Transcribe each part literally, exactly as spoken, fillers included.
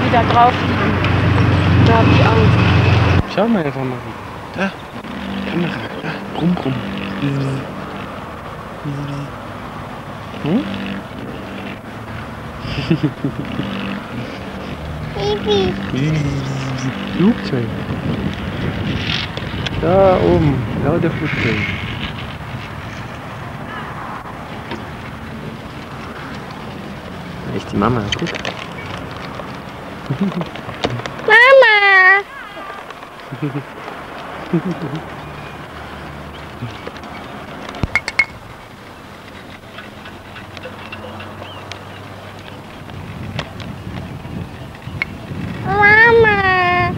die da drauf liegen. Da habe ich Angst. Schau mal einfach mal. Da, Kamera, da, brumm, brumm. Hm? Baby. Flugzeug. Da oben, lauter Flugzeug. Da ist die Mama, guck. Mama. Mama.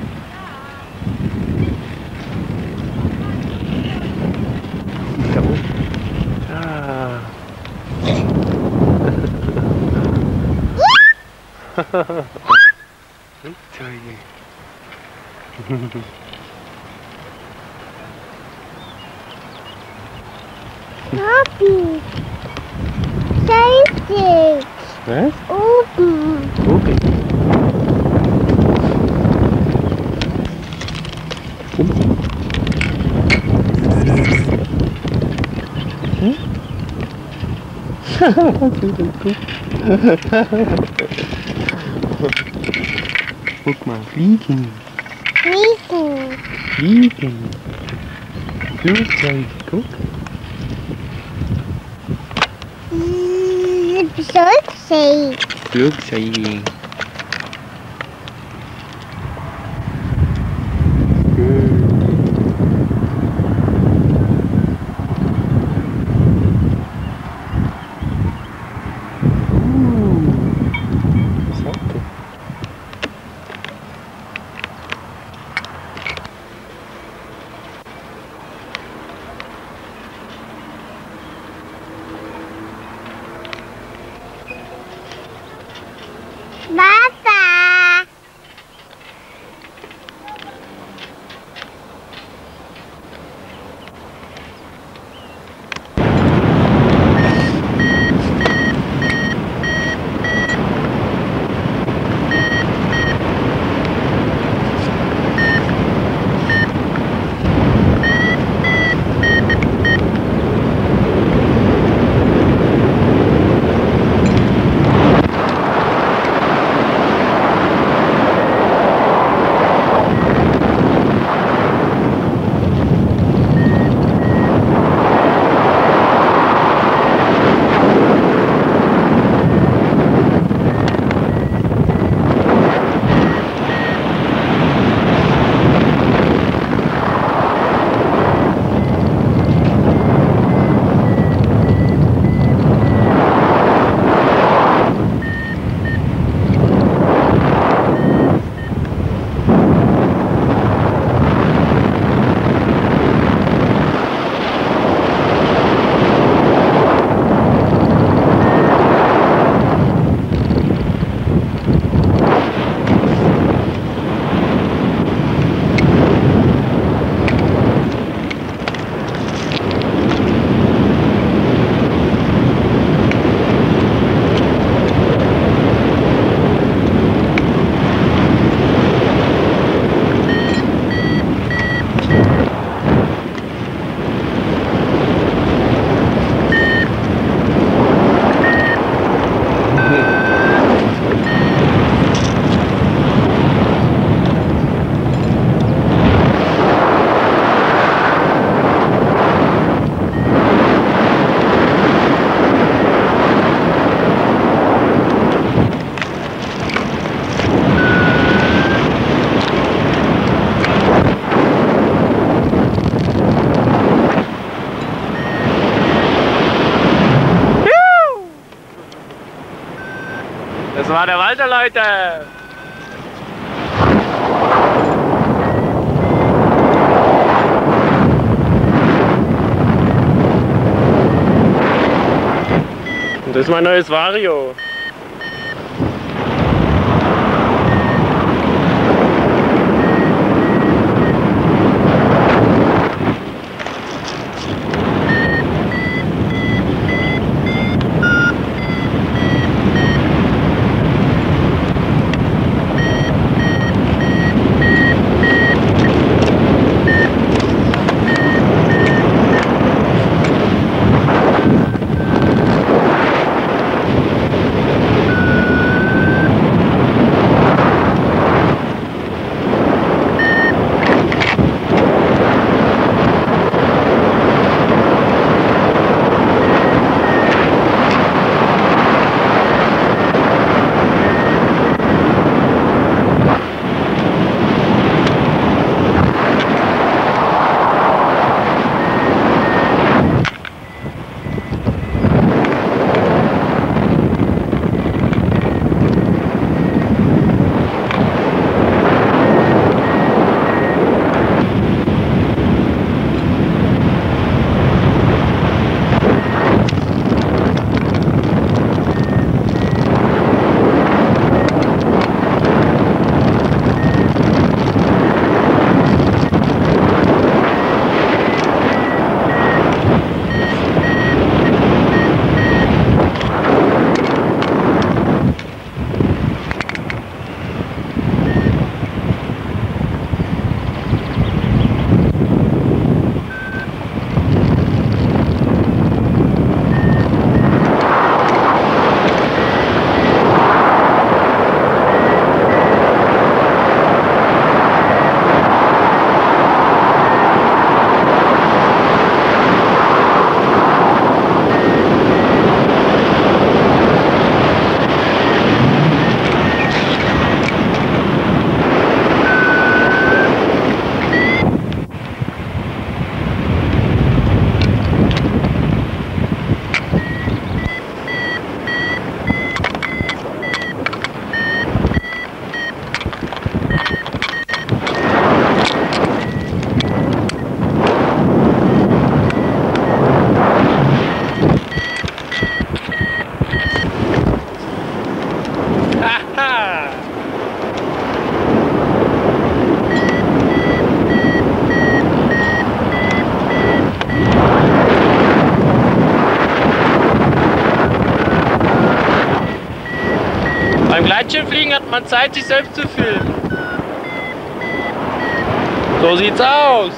Da oben. Ah. Flugzeuge. Papi. Safety. Was? Oben. Okay. Hm? Guck mal, fliegen. Fliegen. Fliegen. Flugzeug, guck. Flugzeug. Flugzeuge. Papa. Das war der Walter, Leute! Und das ist mein neues Vario. Gleitschirmfliegen hat man Zeit, sich selbst zu filmen. So sieht's aus.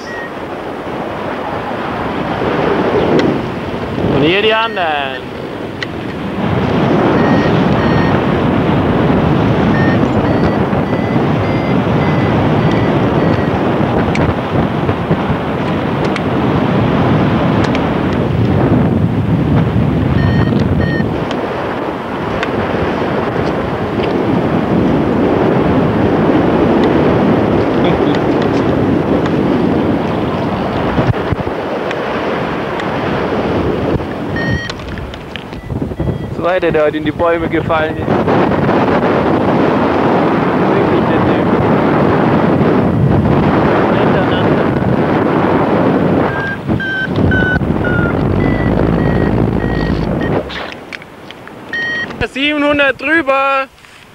Und hier die anderen. Weiter, der heute in die Bäume gefallen ist. Wirklich der Typ. Hintereinander. siebenhundert drüber.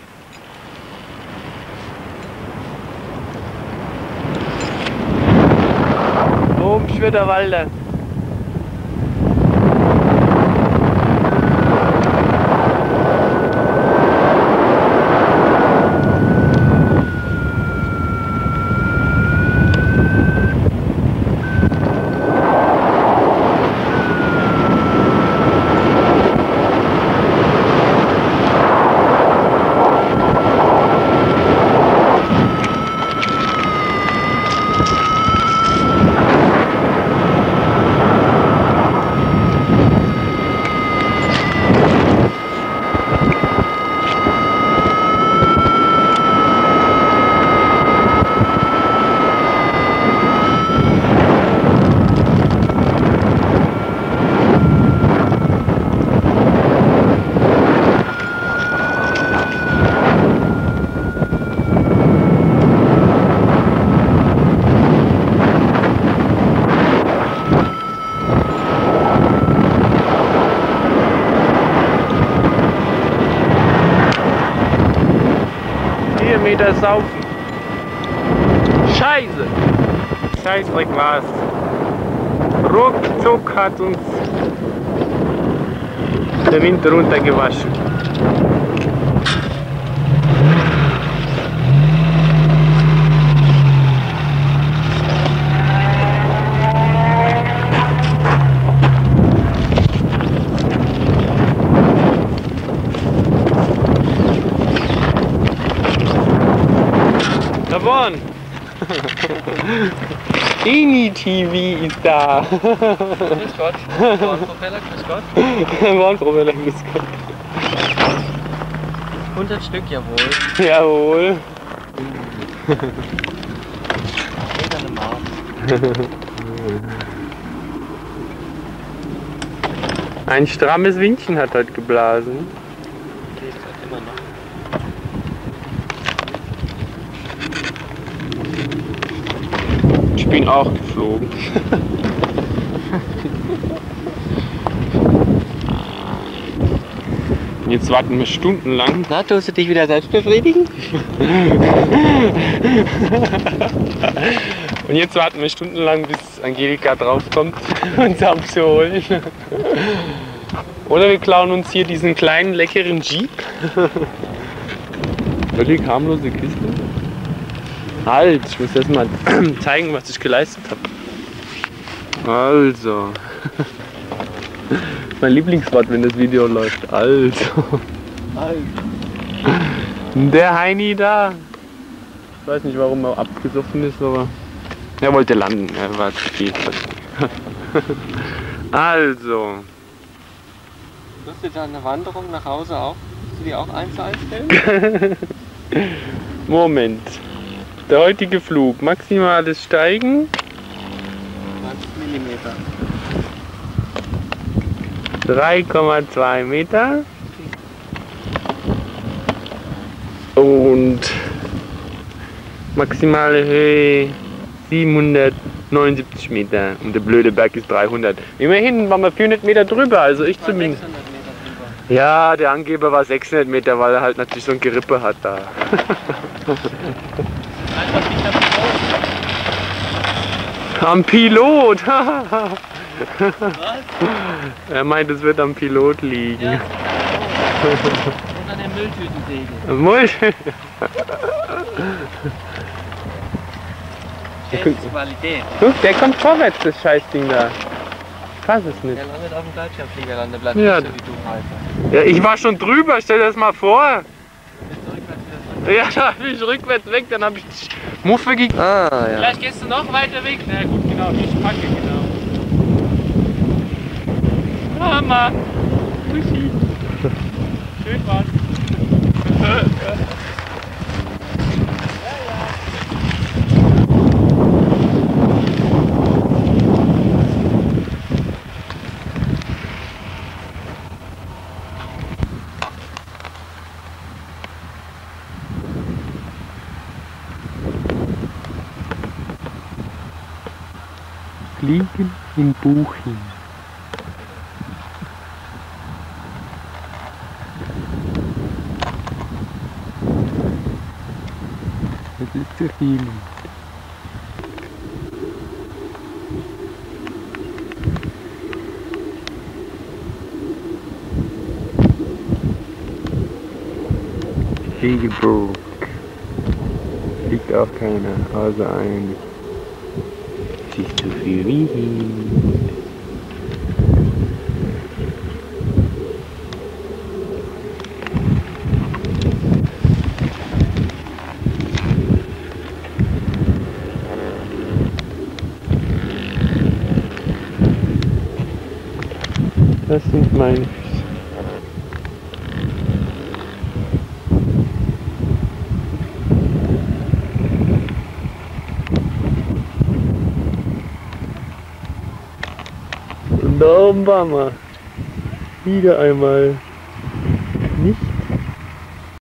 Oben Schwitterwalder. Meter saufen. Scheiße! Scheißdreck war's. Ruckzuck hat uns der Wind runtergewaschen. Davon! Ini-T V ist da! Grüß Gott! Warnpropeller, grüß Gott! Warnpropeller, grüß Gott! hundert Stück, jawohl! Jawohl! Ein strammes Windchen hat heute geblasen. Okay, das hat immer noch. Ich bin auch geflogen. Jetzt warten wir stundenlang. Na, tust du dich wieder selbst befriedigen? Und jetzt warten wir stundenlang, bis Angelika draufkommt, uns abzuholen. Oder wir klauen uns hier diesen kleinen, leckeren Jeep. Völlig harmlose Kiste. Halt, ich muss erst mal zeigen, was ich geleistet habe. Also. Mein Lieblingswort, wenn das Video läuft. Also. Der Heini da. Ich weiß nicht, warum er abgesoffen ist, aber er wollte landen. Er war zu spät. Also. Wirst du da eine Wanderung nach Hause auch? Willst du die auch eins einstellen? Moment. Der heutige Flug, maximales Steigen zwanzig Millimeter. drei Komma zwei Meter und maximale Höhe siebenhundertneunundsiebzig Meter und der blöde Berg ist dreihundert. Immerhin waren wir vierhundert Meter drüber, also ich zumindest. sechshundert Meter drüber. Ja, der Angeber war sechshundert Meter, weil er halt natürlich so ein Gerippe hat da. Am Pilot! Was? Er meint, es wird am Pilot liegen. Ja, unter dem Mülltütensegel. Mull. Das ist Qualität. Guck, der kommt vorwärts, das Scheißding da. Fass es nicht. Der landet auf dem Gleitschirmfliegerlandeplatz, Ja. nicht so wie du, Alter. Ja, ich war schon drüber, stell dir das mal vor. Bist du rückwärts wieder Ja, da bin ich rückwärts weg, dann hab ich die Muffe gekriegt. zurück? Ah, ja. Vielleicht gehst du noch weiter weg. Na gut, genau, ich packe genau. Mama, Muschi. Schön war's. Fliegen in Buching. Das ist zu viel. Segeburg. Liegt auch keiner, außer eigentlich. Sich zu viel wiegen. Das sind meine Füße. Und da oben waren wir. Wieder einmal.